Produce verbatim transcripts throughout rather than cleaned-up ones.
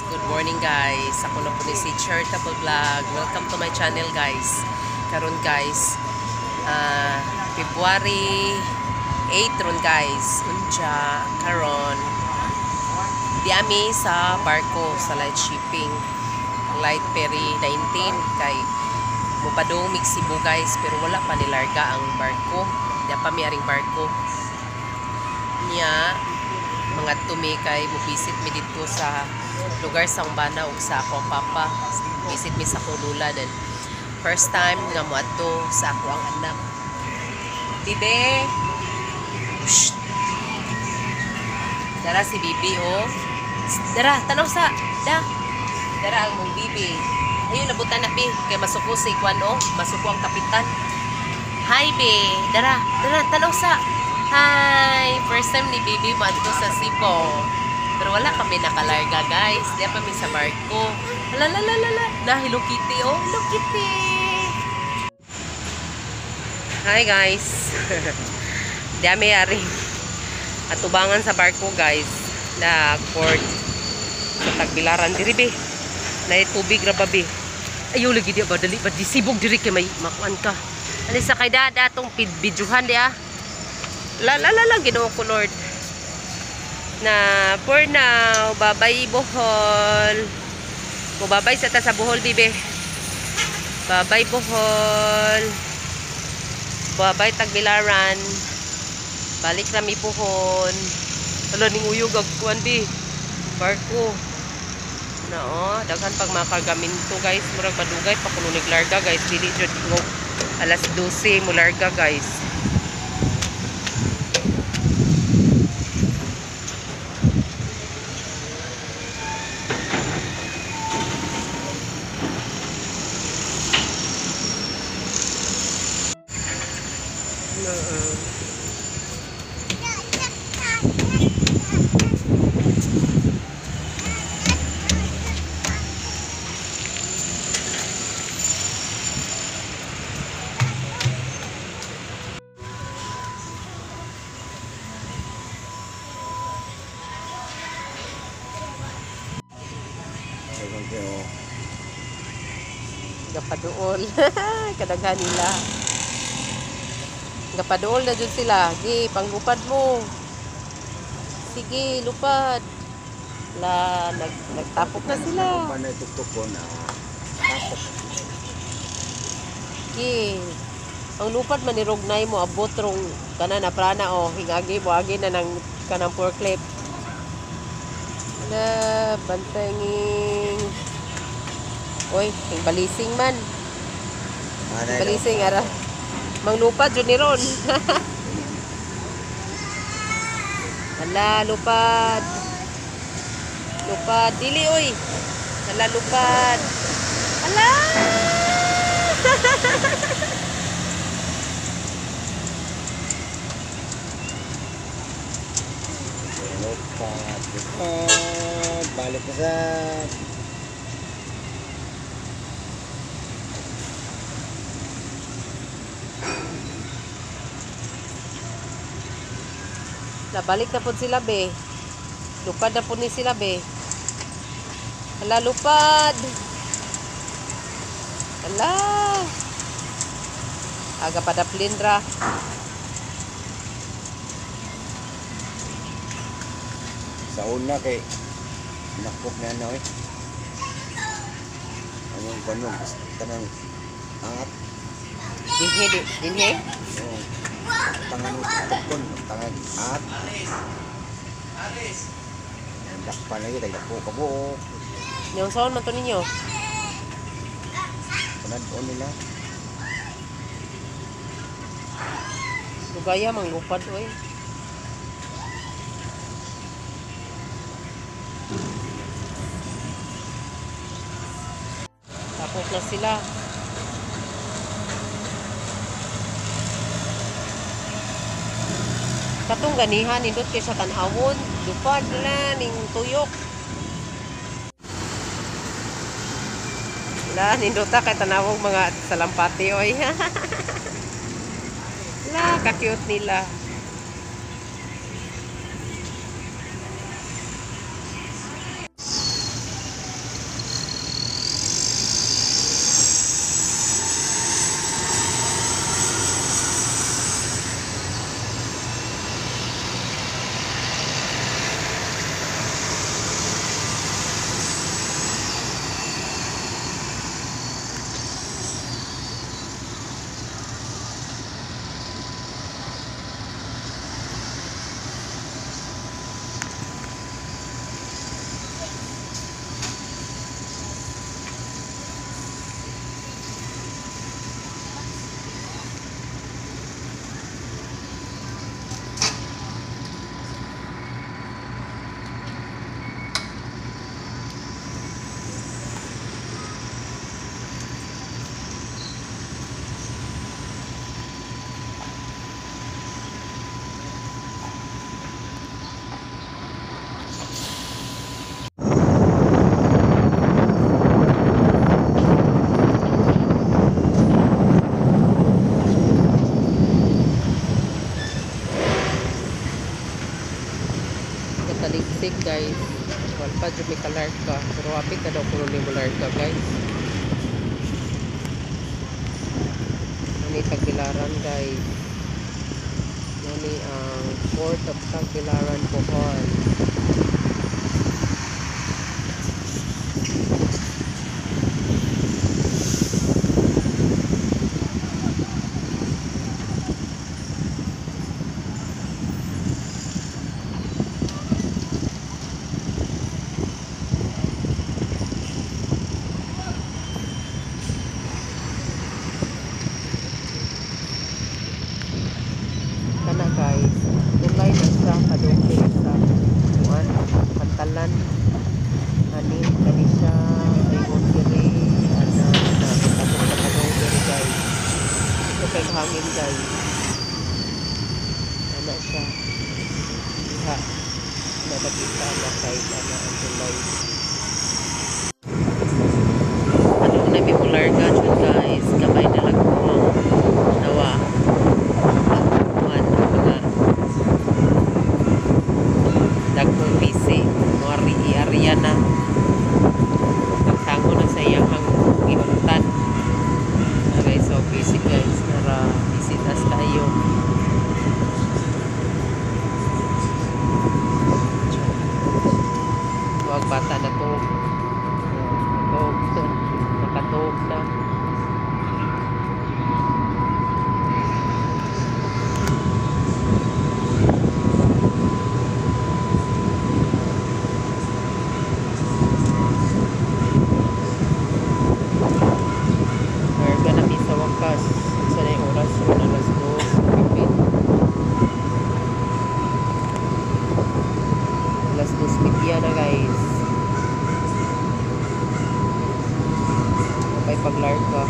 Good morning guys. Ako na po ni si Charitable Vlog. Welcome to my channel guys. Karon guys, uh, February eighth ron guys. Unja karon di ami sa barko sa light shipping. Light ferry nineteen kay mupadong Cebu guys, pero wala pa nilarga ang barko. Di pa may aring barko. Nya mga tumi kay mubisit mi dito sa lugar sa Umbana ug sa akong papa. Visit mi sa Kulula then first time nga mo adto sa ako ang anak. Bibi. Shh. Dara si Bibi oh. Dara tanaw sa da. Dara ang mong Bibi. Ayun nabutan na pi kay masuko si Kwan oh, masuko ang kapitan. Hi be. Dara, dara tanaw sa. Hi! First time ni Bibi mo dito sa Cebu. Pero wala kami nakalarga guys. Diyan kami sa barko. Lalalala. Na Hello Kitty oh. Hello Kitty! Hi guys. Diyan may ari. Atubangan sa barko guys. Na port. Sa Tagbilaran diri be. Na tubig ra babi. Ayaw lagi di ba dali ba disibog diri kay may makuan ka. Ani sa kay dada atong videohan di ah. La la la lang Ginoo ko Lord. Na for now, babay Bohol. Mo babay sa ta sa Bohol bibe. Babay Bohol. Babay Tagbilaran. Balik na mi Bohol. Hala ning uyog ag kuan bi. Barko. Na oh, daghan pag makargaminto guys, murag madugay pa kuno niglarga guys, dili jud ko alas dose mo larga guys. Gapaduol. Kadaghan nila. Gapaduol na dyan sila. Gi, panglupad mo. Sige, lupad. La, nag, nagtapok na sila. Gi, ang lupad man nirognay mo, abot rong kanan na prana o, hingagi mo, agi na ng kanang forklift. Na, bantanging. Oy, yung balising man. Yung balising, ara. Manglupad, yun ni Ron. Hala, lupad. Lupad. Dili, oy. Hala, lupad. Hala! Lupad. Lupad. Balik na sa... Nabalik na po sila be. Lupad na po ni sila be. Hala, lupad. Hala. Aga pa na plindra. Sa una kay nakop na ano eh. Anong ganun? Tanang angat. Dinhe, dinhe. Oo. Tangan tukon, tangan at. Dakpan lagi tayo dako kabuok. Yung saan man to ninyo? Panad-on nila. Lugaya mang lupad oy. Tapos na sila. Katong ganihan nindot kay sa tanawon, lupad na ning tuyok. La nindot kay tanawong mga salampati oy. La ka-cute nila. may kalarka. Pero apit na daw kung may mularka guys. Nani Tagbilaran guys. Nani ang Port of Tagbilaran, Bohol. Kana guys, tulay na siya kadungkay sa kuan pantalan ani kani siya ayun diri ana na tapos na kadungkay diri guys. Ito kay hangin guys. Ana siya. Diha na nakita na kay ana ang tulay. Ano na may mularga dyan guys, kamay na lang ko nawa. Dagkong bisi mori area na nagtango na sa iyang ginutan. Okay, so busy guys, nara visitas tayo. Huwag bata na to nakatog nakatog na. Sa na yung oras ron, alas dos kapit alas dos media na guys. Okay, paglarga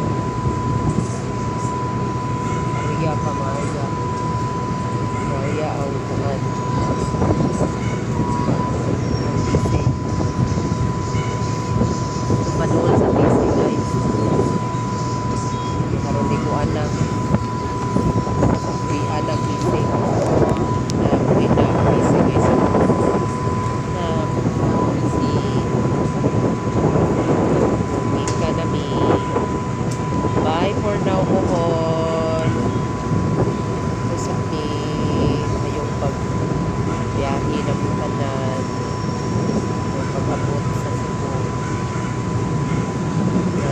Maria pa Maria Maria ang kuhan ang bisi manual sa bisi guys. Karon di ko anak di anak bisi na kita bisi guys na si Mika na mi. Bye for now Bohol. Usap ni ngayong pag biyahe ng tanan o pag-abot sa Cebu na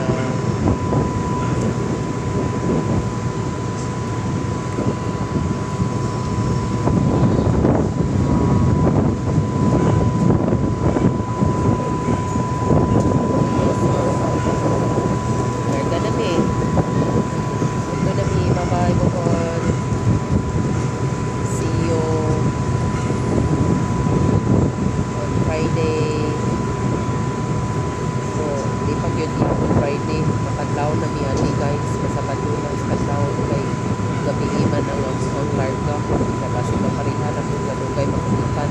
Friday, makadlaw na miyani guys, kasabado na iskadlaw kay gabi iman ang ang larga, kasi maparihan ako nga dugay makulitan.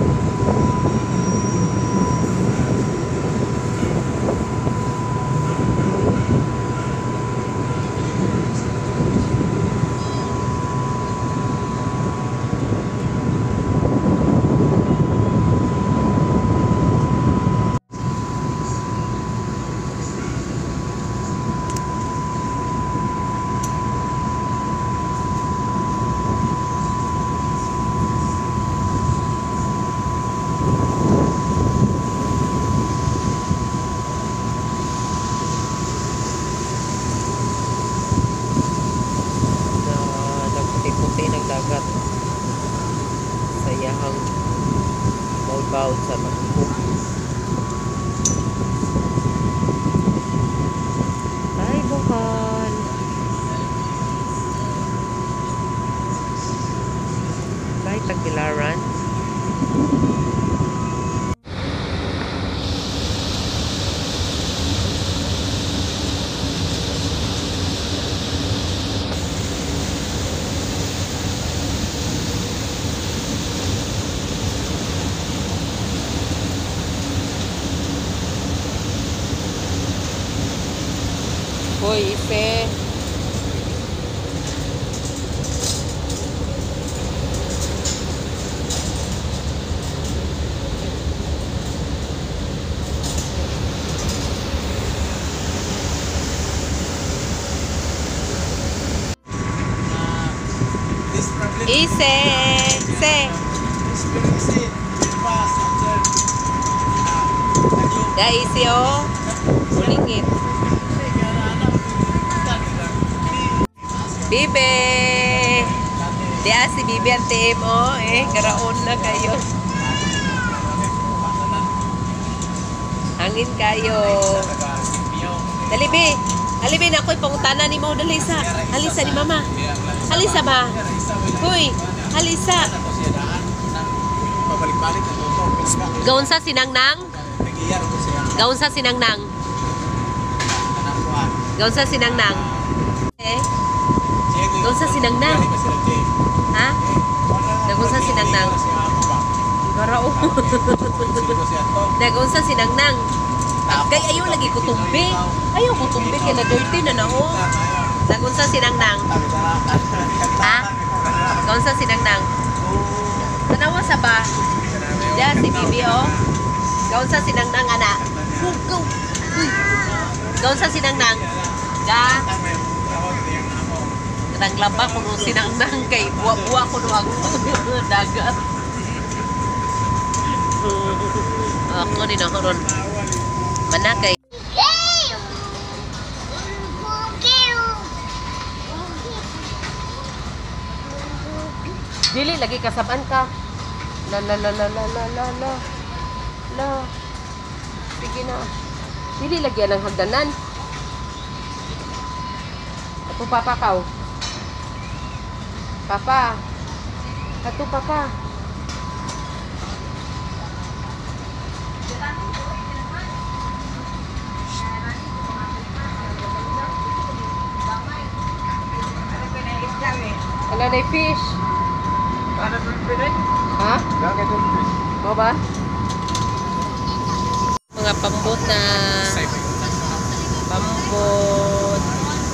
Dagat sa iyahang baud-baud sa Magpo. Bye Bohol. Bye Tagbilaran. Hoy, Ife. Se, se. Daisy oh. Ulingit. Bibe. Dia si Bibe ang T M oh. Eh, karaon na kayo. Hangin kayo. Dali, Be. Dali, Be. Ako'y pangutana ni mo. Dali sa. Halisa ni Mama. Halisa ba? Huy. Halisa. Gaon sa sinangnang? Gaon sa sinangnang? Gaon sa sinangnang? Eh? Gaon sa sinangnang? Ha? Gaon sa sinangnang? Garao. Gaon sa sinangnang? Kay ayaw lagi kutumbi. Ayaw kutumbi kaya na dirty na na oh. Gaon sa sinangnang? Ha? Gaon sa sinangnang? Tanawa sa ba? Diyan si Bibi oh. Gaon sa sinangnang ana. Go. Gaon sa sinangnang. Ga. Nang laba ko no sinangnang kay buwa-buwa ko no ang dagat. Ako ni nakaron. Manakay. Dili lagi kasaban ka. La la la la la la la la. La. Sige na. Dili lagi ang hagdanan. Ato papa kaw. Papa. Ato papa. Wala na fish. Ha? Mo ba? Mga pambot na pambot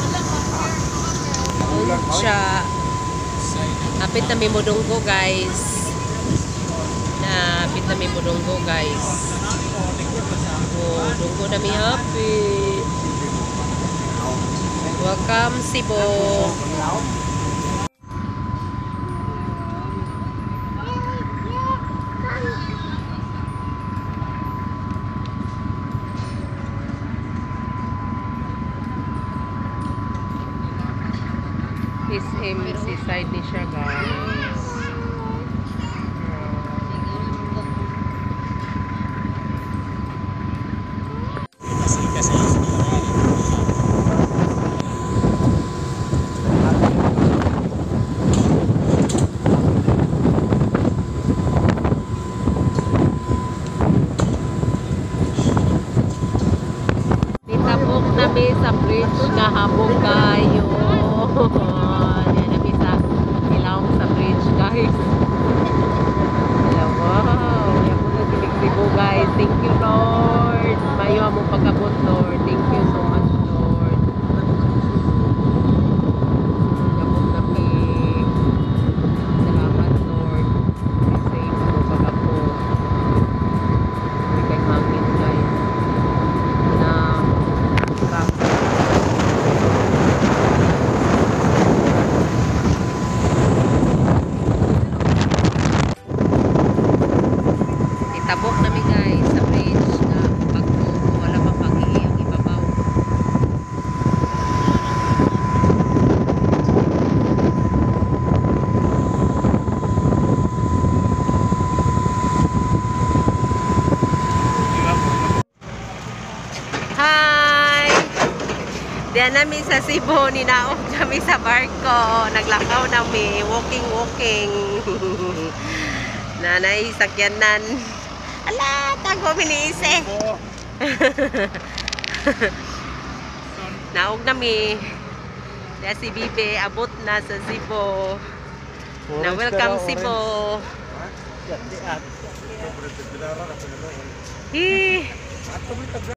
uncha apit na may mudunggo guys na apit na may mudunggo guys oh, dunggo na may happy welcome Cebu. S M seaside ni siya guys. Nitabok namin sa bridge nga habong kayo. Yan na bisa ilawang sa bridge guys. Wow, yan po na Cebu guys. Thank you Lord. Mayo among pagkabot Lord. Thank you so much Lord. Pagkabot kami. Salamat Lord. Kasi mo pagkabot. May kay hangin guys. Na traffic. Tabok namin guys sa bridge na pagko wala pa pag-i ang ibabaw. Hi! Diyan namin sa Cebu, ninaog kami sa barko. Naglakaw namin, walking walking. Nanay sakyanan. Ala, tago miniise. Naog nami. Dahil si Bibe, abot na sa Cebu. Na welcome Cebu. Hi.